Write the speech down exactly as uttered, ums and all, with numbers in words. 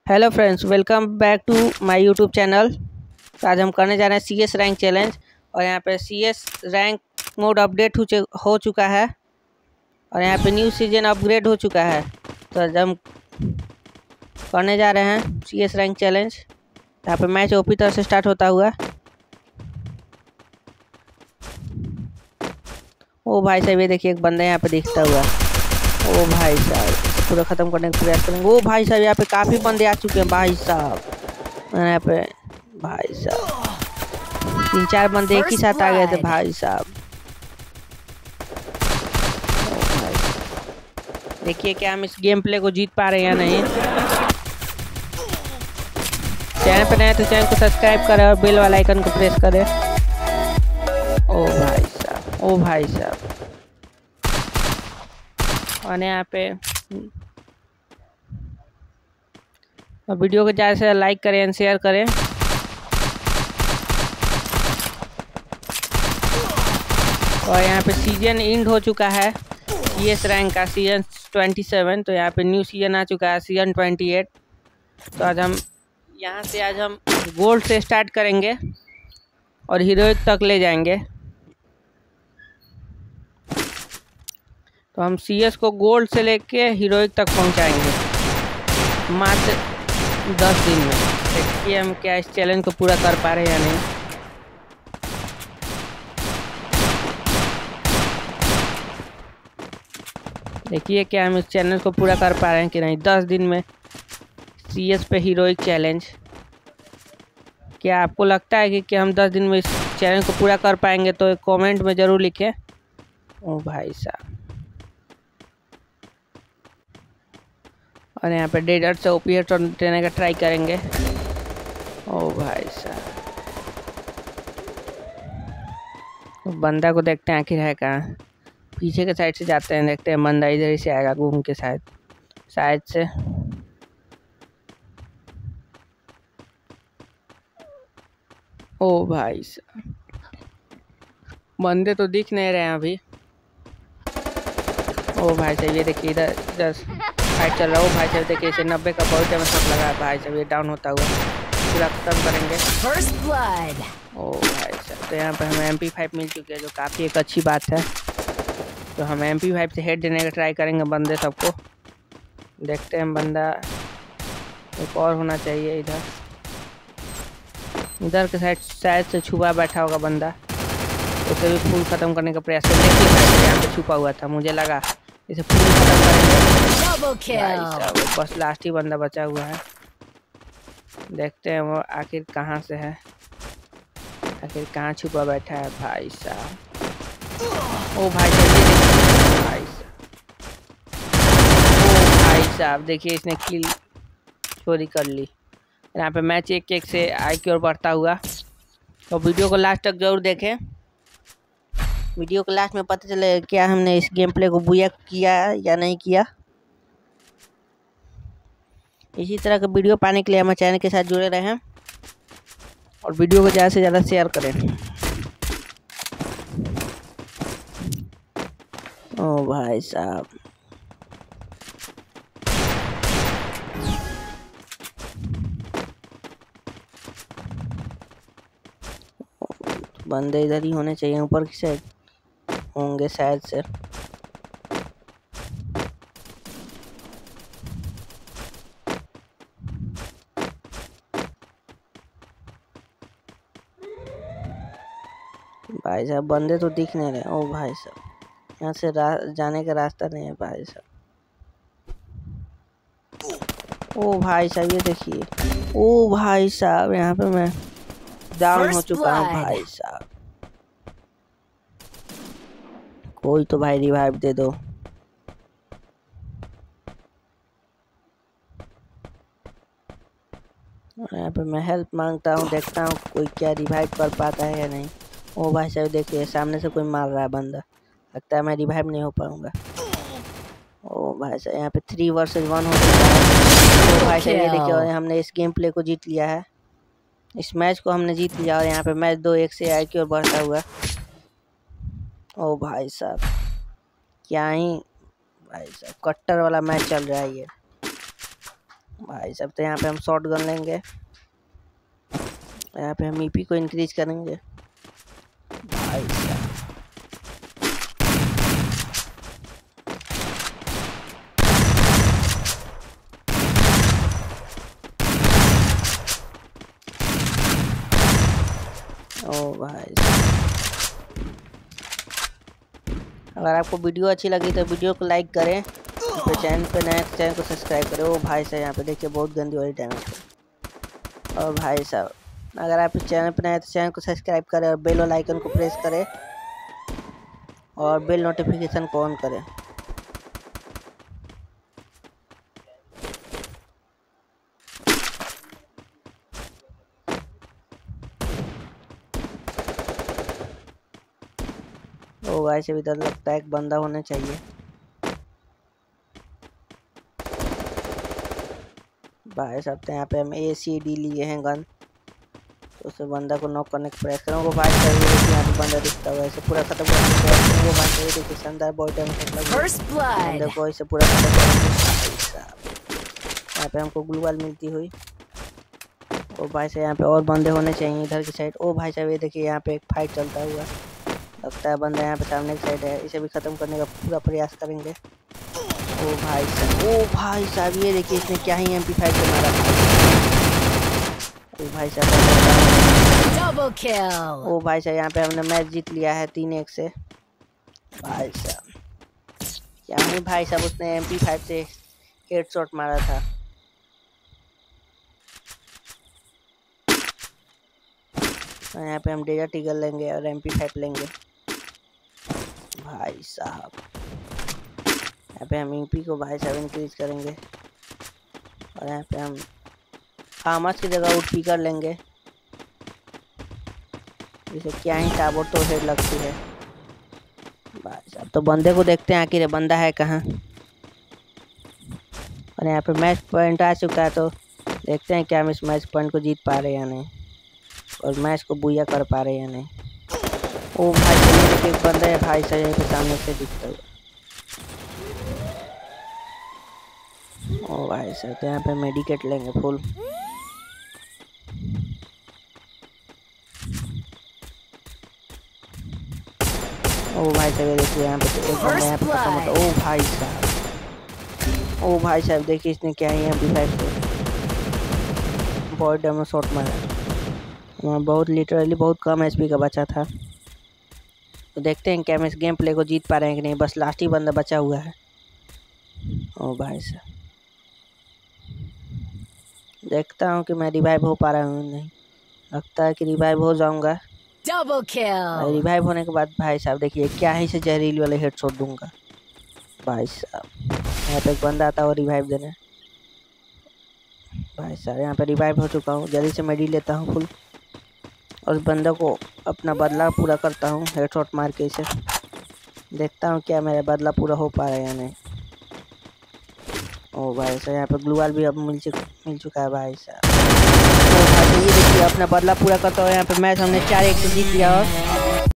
Hello friends, welcome back to my YouTube channel. तो आज हम करने जा रहे हैं सी एस रैंक चैलेंज। और यहाँ पे C S rank mode update हो, हो चुका है और यहाँ पे न्यू सीजन अपग्रेड हो चुका है। तो आज हम करने जा रहे हैं सी एस रैंक चैलेंज। यहाँ पे मैच ओपी तरह से स्टार्ट होता हुआ। ओ भाई साहब, ये देखिए एक बंदा यहाँ पे दिखता हुआ। ओ भाई साहब, पूरा ख़त्म करने का प्रयास करेंगे। ओ भाई साहब, यहाँ पे काफ़ी बंदे आ चुके हैं भाई साहब। यहाँ पे भाई साहब तीन चार बंदे एक ही साथ आ गए थे भाई साहब। देखिए क्या हम इस गेम प्ले को जीत पा रहे हैं या नहीं। चैनल पर नए तो चैनल को सब्सक्राइब करें और बेल वाला आइकन को प्रेस करें। ओ भाई साहब, ओ भाई साहब। और यहाँ पे वीडियो को ज़्यादा से लाइक करें एंड शेयर करें। और यहाँ पे सीजन एंड हो चुका है सी एस रैंक का, सीजन सत्ताईस। तो यहाँ पे न्यू सीजन आ चुका है, सीजन अट्ठाईस। तो आज हम यहाँ से आज हम गोल्ड से स्टार्ट करेंगे और हीरोइक तक ले जाएंगे। तो हम सी एस को गोल्ड से लेके हीरोइक तक पहुँचाएंगे मात्र दस दिन में। देखिए हम क्या इस चैलेंज को पूरा कर पा रहे हैं या नहीं। देखिए क्या हम इस चैलेंज को पूरा कर पा रहे हैं कि नहीं। दस दिन में सी एस पे हीरोइक चैलेंज। क्या आपको लगता है कि, कि हम दस दिन में इस चैलेंज को पूरा कर पाएंगे? तो कमेंट में ज़रूर लिखें। ओ भाई साहब, और यहाँ पे डेडर से ओपी हेड देने का ट्राई करेंगे। ओ भाई साहब, तो बंदा को देखते हैं आखिर है कहाँ। पीछे के साइड से जाते हैं, देखते हैं बंदा इधर ही से आएगा घूम के शायद शायद से। ओ भाई साहब, बंदे तो दिख नहीं रहे हैं अभी। ओ भाई साहब, ये देखिए इधर इधर फाइट चल रहा है। ओ भाई साहब देखिए, इसे नब्बे का बहुत टाइम सब लगा है भाई साहब। ये डाउन होता हुआ पूरा खत्म करेंगे। First blood. ओ भाई साहब, तो यहाँ पर हमें एम पी फाइव मिल चुकी है, जो काफ़ी एक अच्छी बात है। तो हम एम पी फाइव से हेड देने का ट्राई करेंगे बंदे सबको। देखते हैं बंदा एक और होना चाहिए इधर इधर के साइड शायद से छुपा बैठा होगा बंदा। उसे भी फुल ख़त्म करने का प्रयास करें। देखिए यहाँ पे छुपा हुआ था, मुझे लगा इसे फुल ख़त्म करेंगे। भाई साहब, बस लास्ट ही बंदा बचा हुआ है। देखते हैं वो आखिर कहाँ से है, आखिर कहाँ छुपा बैठा है भाई साहब। ओ भाई साहब, ये देखिए भाई साहब। ओ भाई साहब देखिए, इसने किल चोरी कर ली। यहाँ पे मैच एक एक से आई की ओर बढ़ता हुआ। तो वीडियो को लास्ट तक जरूर देखें। वीडियो के लास्ट में पता चले क्या हमने इस गेम प्ले को बुया किया या नहीं किया। इसी तरह का वीडियो पाने के लिए हमारे चैनल के साथ जुड़े रहें और वीडियो को ज़्यादा से ज़्यादा शेयर करें। ओ भाई साहब, बंदे इधर ही होने चाहिए, ऊपर की साइड होंगे शायद से। भाई साहब बंदे तो दिख नहीं रहे। ओ भाई साहब, यहाँ से जाने का रास्ता नहीं है भाई साहब। ओ भाई साहब, ये देखिए। ओ भाई साहब, यहाँ पे मैं डाउन हो चुका हूँ भाई साहब। कोई तो भाई रिवाइव दे दो। यहाँ पे मैं हेल्प मांगता हूँ, देखता हूँ कोई क्या रिवाइव कर पाता है या नहीं। ओ भाई साहब देखिए, सामने से कोई मार रहा है बंदा। लगता है मैं रिवाइव नहीं हो पाऊंगा। ओ भाई साहब, यहाँ पे थ्री वर्सेस वन हो चुका है। ओ भाई साहब ये देखिए, और हमने इस गेम प्ले को जीत लिया है। इस मैच को हमने जीत लिया और यहाँ पे मैच दो एक से आई की ओर बढ़ता हुआ। ओ भाई साहब, क्या ही भाई साहब कट्टर वाला मैच चल रहा है ये। भाई साहब तो यहाँ पे हम शॉट गन लेंगे, यहाँ पे हम ईपी को इंक्रीज करेंगे। भाई साहब ओ भाई, अगर आपको वीडियो अच्छी लगी तो वीडियो को लाइक करें, तो चैनल पे नए चैनल को सब्सक्राइब करें। ओ भाई साहब यहाँ पे देखिए बहुत गंदी वाली डैमेज है। और भाई साहब अगर आप इस चैनल पे नए तो चैनल को सब्सक्राइब करें और बेल वाला आइकन को प्रेस करें और बेल नोटिफिकेशन को ऑन करें। ओ भाई साहब इधर लगता है एक बंदा होना चाहिए। भाई साहब तो यहाँ पे हम ए सी डी लिए हैं गन, तो उस बंदा को नॉक करने का प्रयास करूँगा। भाई साहब यहाँ पे बंदा दिखता हुआ ऐसे पूरा खत्म करने का प्रयास करूँगा। भाई साहब देखिए शानदार बॉडी डैमेज बंदे को ऐसे पूरा खत्म करेंगे। यहाँ पे हमको ग्लूवाल मिलती हुई। ओ भाई साहब यहाँ पे और बंदे होने चाहिए इधर की साइड। ओ भाई साहब ये देखिए यहाँ पे एक फाइट चलता हुआ लगता है, बंदा यहाँ पे सामने की साइड है, इसे भी खत्म करने का पूरा प्रयास करेंगे। ओ भाई साहब ओ भाई साहब ये देखिए इसने क्या ही एम पी फाइव से मारा। ओ भाई साहब ओ भाई साहब यहाँ पे हमने मैच जीत लिया है तीन एक से। भाई साहब क्या नहीं भाई साहब उसने एम पी फाइव से हेडशॉट मारा था। और यहाँ पे हम डेजर्ट ईगल लेंगे और एम पी फाइव लेंगे। भाई साहब यहाँ पे हम ईपी को भाई साहब इंक्रीज करेंगे और यहाँ पे हम फार्मर्स की जगह वुड पिकर लेंगे, जिसे क्या ही ताबड़ तो हेड लगती है। भाई साहब तो बंदे को देखते हैं आखिर बंदा है कहाँ। और यहाँ पे मैच पॉइंट आ चुका है, तो देखते हैं क्या हम इस मैच पॉइंट को जीत पा रहे हैं या नहीं, और मैच को बुया कर पा रहे हैं या नहीं। ओ भाई साहब एक बंदा है भाई साहब यहीं पे सामने से दिखता हुआ। ओ भाई साहब तो यहाँ पे मेडिकेट लेंगे फुल। ओ भाई साहब देखिए यहाँ पे एक बंदा यहाँ पे खत्म होता। ओ भाई साहब ओ भाई साहब देखिए इसने क्या है यहाँ पे फाइव से बॉडी डैमेज शॉट मारा। वहाँ बहुत लिटरली बहुत कम एचपी का बचा था, तो देखते हैं क्या हम इस गेम प्ले को जीत पा रहे हैं कि नहीं। बस लास्ट ही बंदा बचा हुआ है। ओ भाई साहब देखता हूँ कि मैं रिवाइव हो पा रहा हूँ नहीं, लगता है कि रिवाइव हो जाऊंगा। Double kill. रिवाइव होने के बाद भाई साहब देखिए क्या ही से जहरीली वाले हेडशॉट दूंगा। भाई साहब यहाँ पे एक बंदा आता है और रिवाइव देने। भाई साहब यहाँ पे रिवाइव हो चुका हूँ, जल्दी से मेडी लेता हूँ फुल और उस बंदे को अपना बदला पूरा करता हूँ हेडशॉट मार के। इसे देखता हूँ क्या मेरा बदला पूरा हो पा रहा है या नहीं। ओ भाई साहब यहाँ पे ग्लूवाल भी अब मिल चुका मिल चुका है भाई साहब। ओ भाई ये देखिए अपना बदला पूरा करता हुआ यहाँ पे मैच हमने चार एक से जीत लिया और